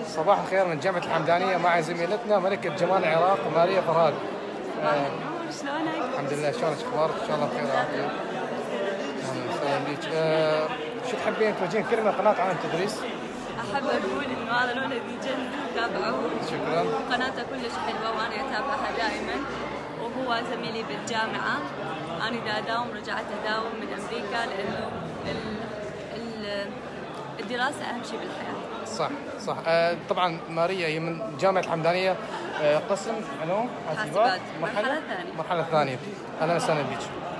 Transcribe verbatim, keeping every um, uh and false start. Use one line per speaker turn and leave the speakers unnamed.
صباح الخير من جامعة الحمدانية، مع زميلتنا ملكة جمال العراق ماريا فرهاد.
صباح النور، شلونك؟
الحمد لله، شلونك اخبارك؟ ان شاء الله بخير وعافية. اهلا وسهلا بك. آه، شو تحبين توجهين كلمة قناة عن التدريس؟
أحب أقول إنه هذا الولد يجنن، تابعوه.
شكرا.
قناته كلش حلوة وأنا أتابعها دائما، وهو زميلي بالجامعة. أنا إذا أداوم رجعت أداوم من أمريكا، لأنه ال... ال... الدراسة أهم شيء بالحياة.
صح صح. آه، طبعا ماريا هي من جامعة الحمدانية، آه، قسم علوم
حاسبات،
مرحلة
المرحلة الثانية.
المرحلة الثانية. أهلا وسهلا بك.